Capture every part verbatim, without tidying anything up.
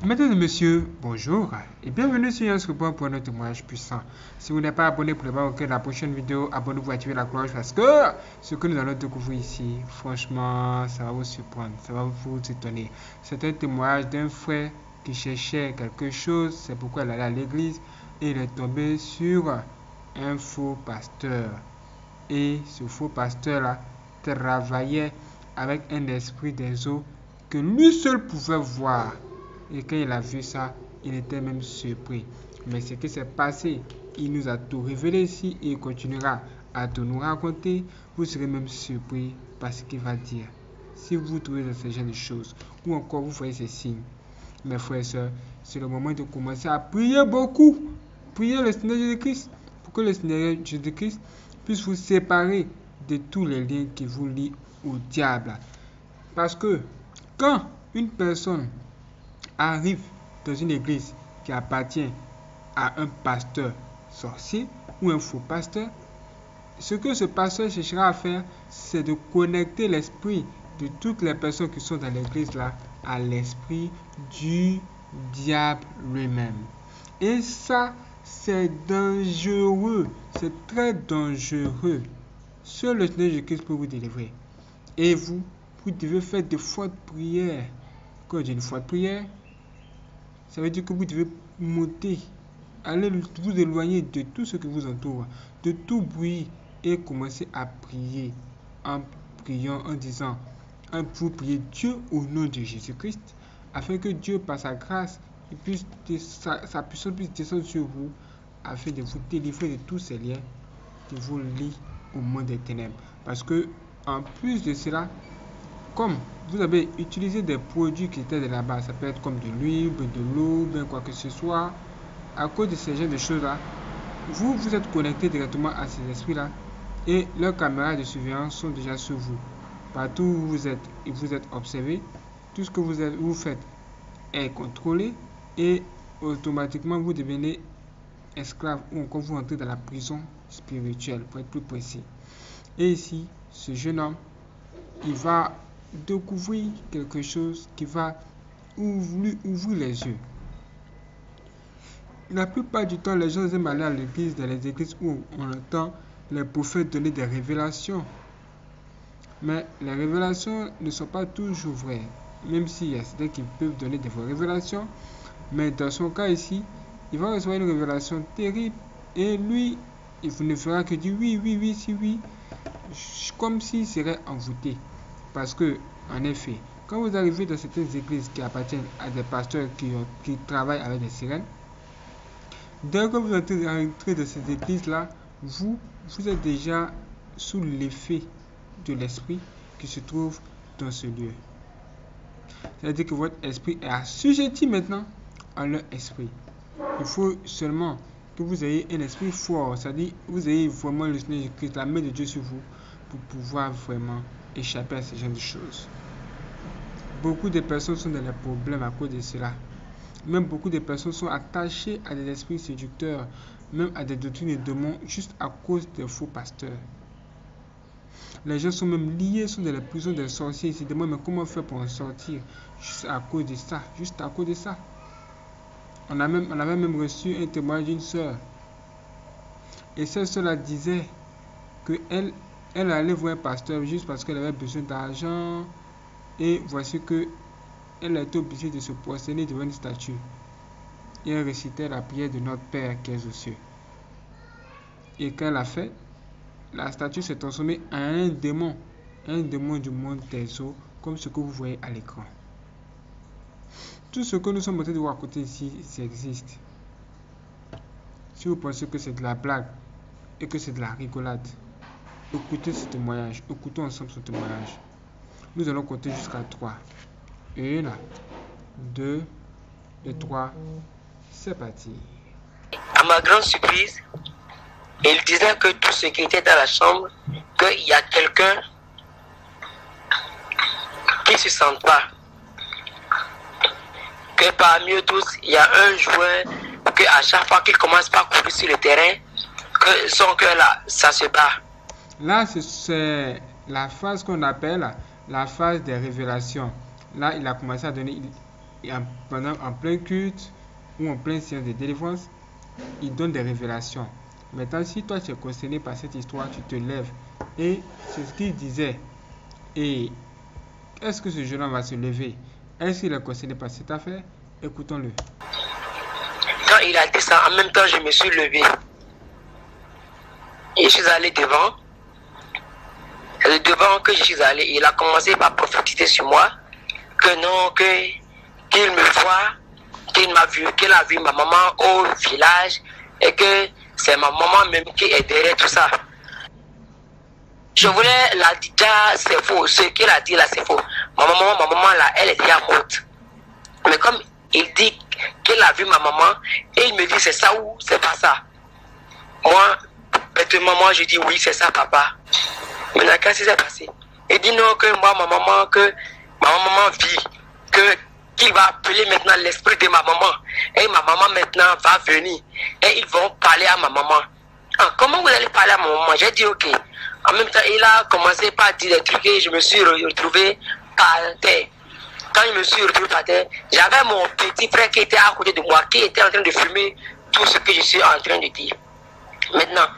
Mesdames et messieurs, bonjour et bienvenue sur Yanscoupon pour notre témoignage puissant. Si vous n'êtes pas abonné pour ne pas manquer la prochaine vidéo, abonnez-vous et activez la cloche parce que ce que nous allons découvrir ici, franchement, ça va vous surprendre, ça va vous étonner. C'est un témoignage d'un frère qui cherchait quelque chose, c'est pourquoi il allait à l'église et il est tombé sur un faux pasteur. Et ce faux pasteur-là travaillait avec un esprit des eaux que lui seul pouvait voir. Et quand il a vu ça, il était même surpris. Mais ce qui s'est passé, il nous a tout révélé ici et il continuera à tout nous raconter. Vous serez même surpris par ce qu'il va dire. Si vous trouvez ce genre de choses, ou encore vous voyez ces signes, mes frères et sœurs, c'est le moment de commencer à prier beaucoup. Priez le Seigneur Jésus-Christ pour que le Seigneur Jésus-Christ puisse vous séparer de tous les liens qui vous lient au diable. Parce que quand une personne arrive dans une église qui appartient à un pasteur sorcier ou un faux pasteur, ce que ce pasteur cherchera à faire, c'est de connecter l'esprit de toutes les personnes qui sont dans l'église là à l'esprit du diable lui-même. Et ça, c'est dangereux, c'est très dangereux. Seul le Seigneur Jésus-Christ peut vous délivrer. Et vous, vous devez faire de fortes prières. Quand je dis une forte prière, ça veut dire que vous devez monter, aller vous éloigner de tout ce qui vous entoure, de tout bruit et commencer à prier en priant, en disant, vous priez Dieu au nom de Jésus-Christ, afin que Dieu, par sa grâce, il puisse, sa, sa puissance puisse descendre sur vous, afin de vous délivrer de tous ces liens qui vous lient au monde des ténèbres. Parce que, en plus de cela, comme vous avez utilisé des produits qui étaient de là-bas, ça peut être comme de l'huile, de l'eau, bien quoi que ce soit, à cause de ces genres de choses-là, vous vous êtes connecté directement à ces esprits-là et leurs caméras de surveillance sont déjà sur vous. Partout où vous êtes, vous êtes observé, tout ce que vous, êtes, vous faites est contrôlé et automatiquement vous devenez esclave ou encore vous entrez dans la prison spirituelle, pour être plus précis. Et ici, ce jeune homme, il va découvrir quelque chose qui va ouvrir, ouvrir les yeux. La plupart du temps, les gens aiment aller à l'église, dans les églises où on entend les prophètes donner des révélations. Mais les révélations ne sont pas toujours vraies, même s'il y a certains qui peuvent donner des vraies révélations. Mais dans son cas ici, il va recevoir une révélation terrible et lui, il ne fera que dire oui, oui, oui, si oui, comme s'il serait envoûté. Parce que, en effet, quand vous arrivez dans certaines églises qui appartiennent à des pasteurs qui, qui travaillent avec des sirènes, dès que vous entrez dans ces églises-là, vous, vous êtes déjà sous l'effet de l'esprit qui se trouve dans ce lieu. C'est-à-dire que votre esprit est assujetti maintenant à leur esprit. Il faut seulement que vous ayez un esprit fort, c'est-à-dire que vous ayez vraiment le Seigneur Jésus-Christ, la main de Dieu sur vous, pour pouvoir vraiment échapper à ce genre de choses. Beaucoup de personnes sont dans les problèmes à cause de cela. Même beaucoup de personnes sont attachées à des esprits séducteurs, même à des doctrines de démons, juste à cause des faux pasteurs. Les gens sont même liés, sont dans les prisons des sorciers. Ils se demandent mais comment faire pour en sortir, juste à cause de ça, juste à cause de ça. On, a même, on avait même reçu un témoignage d'une sœur. Et cette sœur-là disait qu'elle elle allait voir un pasteur juste parce qu'elle avait besoin d'argent. Et voici que elle a été obligée de se prosterner devant une statue. Et elle récitait la prière de notre Père qui est aux cieux. Et quand elle a fait, la statue s'est transformée en un démon. Un démon du monde des eaux, comme ce que vous voyez à l'écran. Tout ce que nous sommes en train de voir à côté ici, ça existe. Si vous pensez que c'est de la blague et que c'est de la rigolade, écoutez ce témoignage, écoutons ensemble ce témoignage. Nous allons compter jusqu'à trois. Une, deux, et trois. C'est parti. À ma grande surprise, il disait que tout ce qui était dans la chambre, qu'il y a quelqu'un qui ne se sent pas. Que parmi eux tous, il y a un joueur que à chaque fois qu'il commence par courir sur le terrain, que son cœur là, ça se bat. Là, c'est la phase qu'on appelle la phase des révélations. Là, il a commencé à donner, il, et en, pendant, en plein culte ou en pleine séance de délivrance, il donne des révélations. Maintenant, si toi tu es concerné par cette histoire, tu te lèves et c'est ce qu'il disait. Et est-ce que ce jeune homme va se lever? Est-ce qu'il est concerné par cette affaire? Écoutons-le. Quand il a dit ça, en même temps, je me suis levé. Et je suis allé devant. Et devant que je suis allé, il a commencé par prophétiser sur moi que non, que qu'il me voit, qu'il m'a vu, qu'il a vu ma maman au village et que c'est ma maman même qui est derrière tout ça. Je voulais la dire, c'est faux. Ce qu'il a dit là, c'est faux. Ma maman, ma maman là, elle est déjà morte. Mais comme il dit qu'il a vu ma maman, et il me dit c'est ça ou c'est pas ça. Moi, bêtement, moi je dis oui, c'est ça, papa. Maintenant, qu'est-ce qui s'est passé? Il dit non, que moi, ma maman, que ma maman vit, que qu'il va appeler maintenant l'esprit de ma maman. Et ma maman maintenant va venir. Et ils vont parler à ma maman. Ah, comment vous allez parler à ma maman? J'ai dit ok. En même temps, il a commencé par dire des trucs et je me suis retrouvé par terre. Quand je me suis retrouvé par terre, j'avais mon petit frère qui était à côté de moi, qui était en train de fumer tout ce que je suis en train de dire. Maintenant,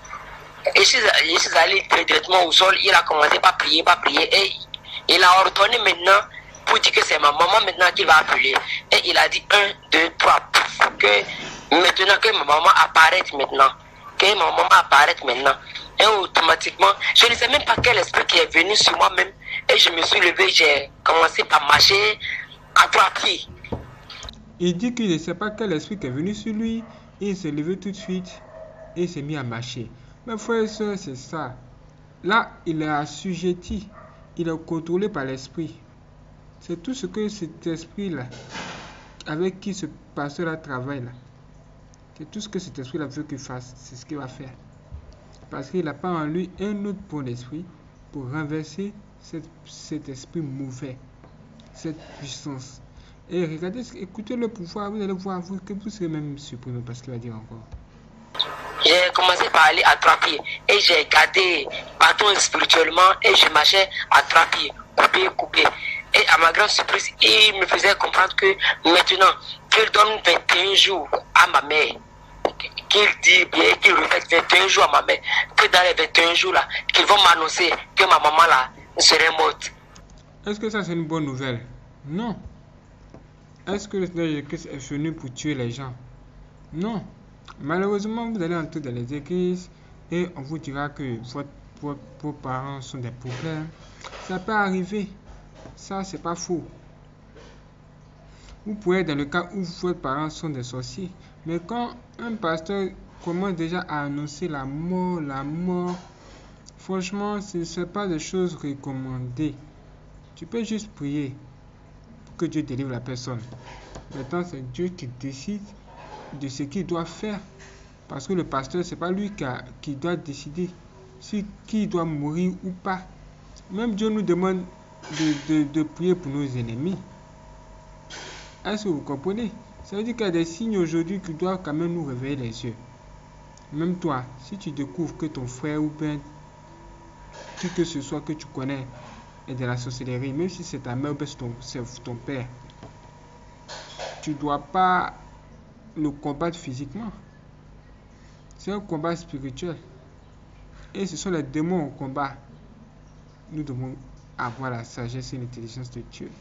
je suis, je suis allé directement au sol, il a commencé par prier, par prier, et il a ordonné maintenant pour dire que c'est ma maman maintenant qui va appeler. Et il a dit un, deux, trois, que maintenant que ma maman apparaît maintenant, que ma maman apparaît maintenant. Et automatiquement, je ne sais même pas quel esprit qui est venu sur moi-même. Et je me suis levé, j'ai commencé par marcher à trois pieds. Il dit qu'il ne sait pas quel esprit qui est venu sur lui. Et il s'est levé tout de suite et il s'est mis à marcher. Mes frères et sœurs, c'est ça. Là, il est assujetti. Il est contrôlé par l'esprit. C'est tout ce que cet esprit-là, avec qui ce pasteur-là travaille, là. C'est tout ce que cet esprit-là veut qu'il fasse. C'est ce qu'il va faire. Parce qu'il n'a pas en lui un autre bon esprit pour renverser cette, cet esprit mauvais, cette puissance. Et regardez, écoutez le pouvoir, vous allez voir vous, que vous serez même surpris parce qu'il va dire encore. J'ai commencé par aller à trois pieds et j'ai gardé bâton spirituellement et je marchais à trois pieds, coupé, coupé. Et à ma grande surprise, il me faisait comprendre que maintenant qu'il donne vingt et un jours à ma mère, qu'il dit bien qu'il répète vingt et un jours à ma mère, que dans les vingt et un jours là, qu'ils vont m'annoncer que ma maman là serait morte. Est-ce que ça c'est une bonne nouvelle? Non. Est-ce que le Seigneur Jésus-Christ est venu pour tuer les gens? Non. Malheureusement, vous allez entrer dans les églises et on vous dira que votre, votre, vos parents sont des problèmes. Ça peut arriver. Ça, c'est pas faux. Vous pouvez être dans le cas où vos parents sont des sorciers. Mais quand un pasteur commence déjà à annoncer la mort, la mort, franchement, ce ne sont pas des choses recommandées. Tu peux juste prier pour que Dieu délivre la personne. Maintenant, c'est Dieu qui décide de ce qu'il doit faire. Parce que le pasteur, ce n'est pas lui qui, a, qui doit décider si qui doit mourir ou pas. Même Dieu nous demande de, de, de prier pour nos ennemis. Est-ce que vous comprenez? Ça veut dire qu'il y a des signes aujourd'hui qui doivent quand même nous réveiller les yeux. Même toi, si tu découvres que ton frère ou bien qui que ce soit que tu connais est de la sorcellerie, même si c'est ta mère ou bien c'est ton, c'est ton père, tu ne dois pas le combattre physiquement. C'est un combat spirituel. Et ce sont les démons au combat. Nous devons avoir la sagesse et l'intelligence de Dieu.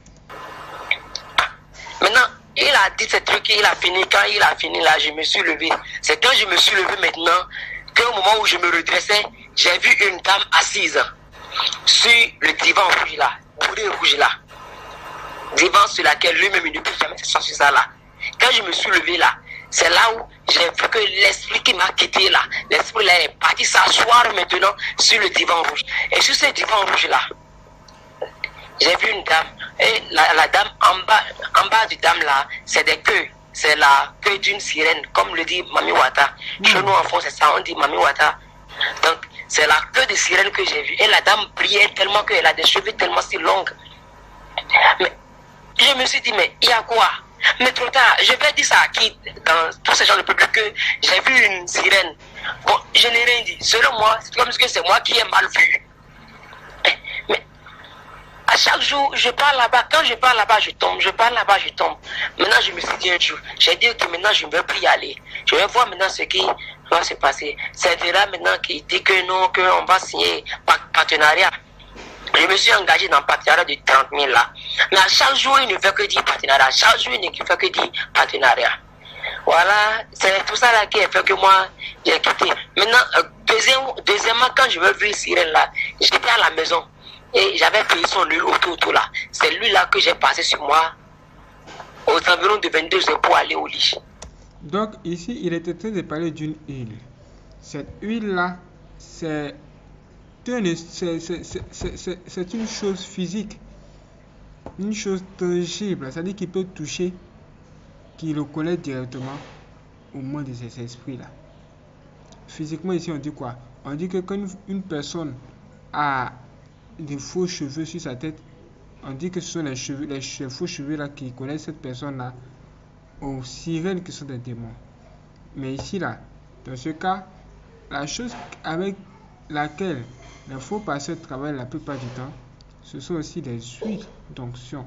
Maintenant, il a dit ce truc, il a fini. Quand il a fini là, je me suis levé. C'est quand je me suis levé maintenant qu'au moment où je me redressais, j'ai vu une dame assise sur le divan rouge là, boulet rouge là. Divan sur laquelle lui-même il ne peut jamais s'asseoir sur ça là. Quand je me suis levé là, c'est là où j'ai vu que l'esprit qui m'a quitté là, l'esprit là est parti s'asseoir maintenant sur le divan rouge. Et sur ce divan rouge là, j'ai vu une dame. Et la, la dame en bas, en bas du dame là, c'est des queues. C'est la queue d'une sirène, comme le dit Mami Wata. Mmh. Chez nous en France, c'est ça, on dit Mami Wata. Donc, c'est la queue de sirène que j'ai vue. Et la dame brillait tellement qu'elle a des cheveux tellement si longues. Mais je me suis dit, mais il y a quoi? Mais trop tard, je vais dire ça à qui, dans tous ces gens de public, que j'ai vu une sirène. Bon, je n'ai rien dit. Selon moi, c'est comme si c'est moi qui ai mal vu. Mais À chaque jour, je pars là-bas. Quand je pars là-bas, je tombe. Je pars là-bas, je tombe. Maintenant, je me suis dit un jour, j'ai dit que maintenant, je ne veux plus y aller. Je vais voir maintenant ce qui va se passer. C'est de là maintenant qu'il dit que non, qu'on va signer par partenariat. Je me suis engagé dans le partenariat de trente mille là. Mais à chaque jour, il ne fait que dire partenariat. À chaque jour, il ne fait que dire partenariat. Voilà, c'est tout ça là qui a fait que moi, j'ai quitté. Maintenant, euh, deuxième, deuxièmement, quand je me vu Sirène là, j'étais à la maison. Et j'avais payé son huile autour, autour là. C'est lui là que j'ai passé sur moi aux environs de vingt-deux heures pour aller au lit. Donc ici, il était en train de parler d'une huile. Cette huile-là, c'est une, c'est, c'est, c'est, c'est, c'est une chose physique, une chose tangible. C'est-à-dire qu'il peut toucher, qu'il le connaît directement au monde de ces esprits-là. Physiquement, ici, on dit quoi? On dit que quand une, une personne a des faux cheveux sur sa tête, on dit que ce sont les, cheveux, les, les faux cheveux là qui connaissent cette personne-là aux sirènes qui sont des démons. Mais ici, là, dans ce cas, la chose avec laquelle les faux pasteurs travaillent la plupart du temps, ce sont aussi des huiles d'onction.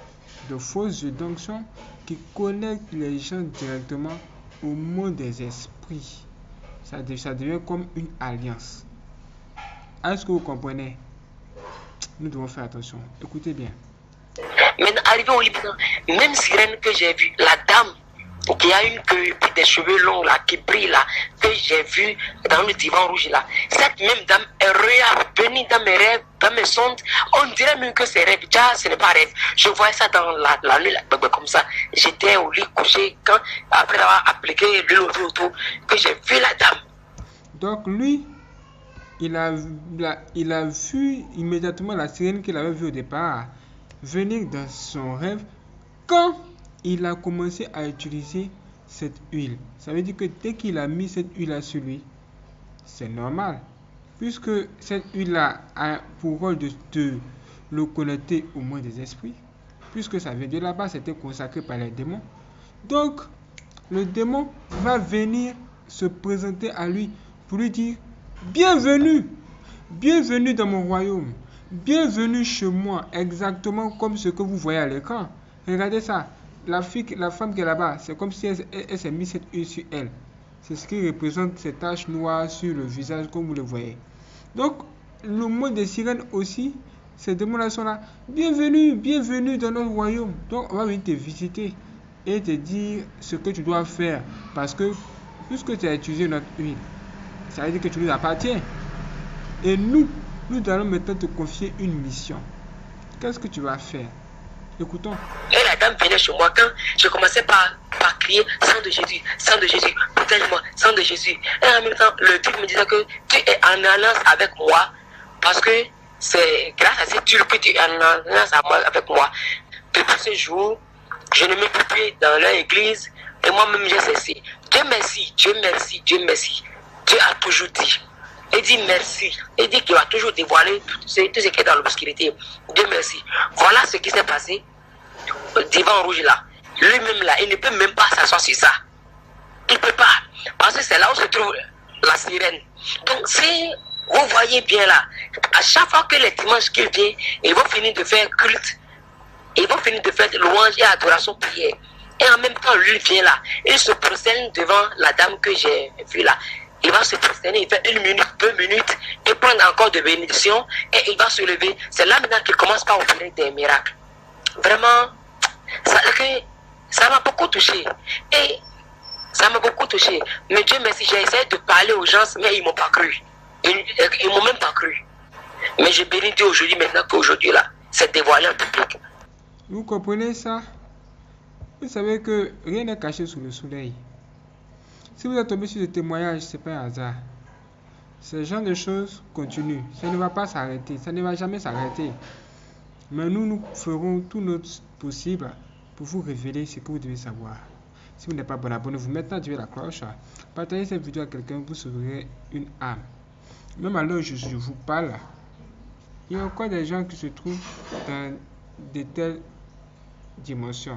De fausses huiles d'onction qui connectent les gens directement au monde des esprits. Ça, ça devient comme une alliance. Est-ce que vous comprenez? Nous devons faire attention. Écoutez bien. Maintenant, arrivé au Liban, même sirène que j'ai vue, la dame qui a une queue et des cheveux longs là, qui brille là, que j'ai vu dans le divan rouge là, cette même dame est revenue dans mes rêves, dans mes sondes. On dirait même que c'est rêve. Déjà, ce n'est pas rêve. Je voyais ça dans la, la nuit, là, comme ça. J'étais au lit couché, quand, après avoir appliqué l'huile autour, autour, que j'ai vu la dame. Donc lui, il a, il a, il a vu immédiatement la sirène qu'il avait vue au départ venir dans son rêve quand il a commencé à utiliser cette huile. Ça veut dire que dès qu'il a mis cette huile-là sur lui, c'est normal. Puisque cette huile-là a pour rôle de, de le connecter au monde des esprits. Puisque ça vient de là-bas, c'était consacré par les démons. Donc, le démon va venir se présenter à lui pour lui dire « Bienvenue, bienvenue dans mon royaume, bienvenue chez moi, exactement comme ce que vous voyez à l'écran. Regardez ça, la, fille, la femme qui est là-bas, c'est comme si elle, elle, elle s'est mis cette huile sur elle. C'est ce qui représente ces taches noires sur le visage comme vous le voyez. Donc, le monde des sirènes aussi, ces démons-là sont là. Bienvenue, bienvenue dans notre royaume. Donc, on va venir te visiter et te dire ce que tu dois faire. Parce que, puisque tu as utilisé notre huile, ça veut dire que tu nous appartiens. Et nous, nous allons maintenant te confier une mission. Qu'est-ce que tu vas faire? Écoutons. Et la dame venait chez moi quand je commençais par, par crier sang de Jésus, sang de Jésus, protège-moi, sang de Jésus. Et en même temps, le Dieu me disait que tu es en alliance avec moi parce que c'est grâce à cette Dieu que tu es en alliance avec moi. Depuis ce jour, je ne me mets plus dans leur église et moi-même j'ai cessé. Dieu merci, Dieu merci, Dieu merci. Dieu a toujours dit. Il dit merci. Il dit qu'il va toujours dévoiler tout ce, tout ce qui est dans l'obscurité. Dieu merci. Voilà ce qui s'est passé. Le divan rouge là. Lui-même là, il ne peut même pas s'asseoir sur ça. Il ne peut pas. Parce que c'est là où se trouve la sirène. Donc si vous voyez bien là, à chaque fois que les dimanches qu'il vient, ils vont finir de faire culte. Ils vont finir de faire louange et adoration prière. Et en même temps, lui vient là. Il se prosterne devant la dame que j'ai vue là. Il va se prosterner, il fait une minute, deux minutes, et prendre encore de bénédictions, et il va se lever. C'est là maintenant qu'il commence par opérer des miracles. Vraiment, ça, ça m'a beaucoup touché. Et ça m'a beaucoup touché. Mais Dieu merci, j'ai essayé de parler aux gens, mais ils ne m'ont pas cru. Ils ne m'ont même pas cru. Mais je bénis Dieu aujourd'hui, maintenant qu'aujourd'hui, là, c'est dévoilé en public. Vous comprenez ça? Vous savez que rien n'est caché sous le soleil. Si vous êtes tombé sur ce témoignage, ce n'est pas un hasard. Ce genre de choses continuent. Ça ne va pas s'arrêter. Ça ne va jamais s'arrêter. Mais nous, nous ferons tout notre possible pour vous révéler ce que vous devez savoir. Si vous n'êtes pas bon, abonnez-vous maintenant, activez la cloche. Partagez cette vidéo à quelqu'un, vous sauverez une âme. Même à l'heure où je, je vous parle, il y a encore des gens qui se trouvent dans de telles dimensions.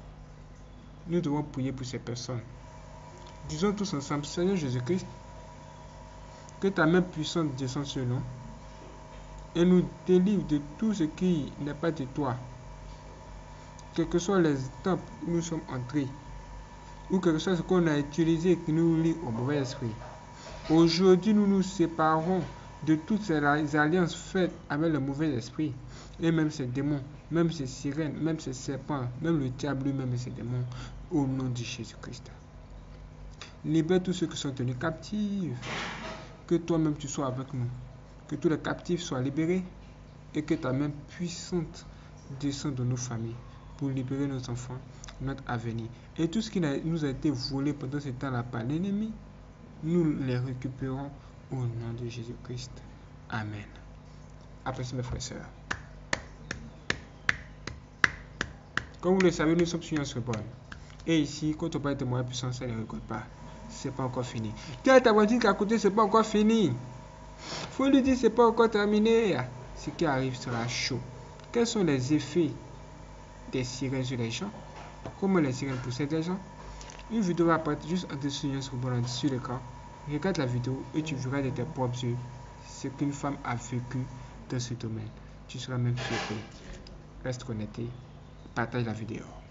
Nous devons prier pour ces personnes. Disons tous ensemble, Seigneur Jésus-Christ, que ta main puissante descende sur nous et nous délivre de tout ce qui n'est pas de toi. Quels que soient les étapes où nous sommes entrés, ou quel que soit ce qu'on a utilisé qui nous lie au mauvais esprit. Aujourd'hui, nous nous séparons de toutes ces alliances faites avec le mauvais esprit, et même ces démons, même ces sirènes, même ces serpents, même le diable lui-même et ses démons, au nom de Jésus-Christ. Libère tous ceux qui sont tenus captifs, que toi-même tu sois avec nous, que tous les captifs soient libérés, et que ta main puissante descende de nos familles, pour libérer nos enfants, notre avenir. Et tout ce qui nous a été volé pendant ce temps-là par l'ennemi, nous les récupérons au nom de Jésus-Christ. Amen. Appréciez mes frères et sœurs. Comme vous le savez, nous sommes sur notre bonne. Et ici, quand on parle de moyens puissants, ça ne récolte pas. C'est pas encore fini. Quelle ta voisine qui a côté, c'est pas encore fini. Faut lui dire, c'est pas encore terminé. Ce qui arrive sera chaud. Quels sont les effets des sirènes sur les gens? Comment les sirènes possèdent les gens? Une vidéo va apparaître juste en dessous sur l'écran. Regarde la vidéo et tu verras de tes propres yeux ce qu'une femme a vécu dans ce domaine. Tu seras même surpris. Reste connecté. Partage la vidéo.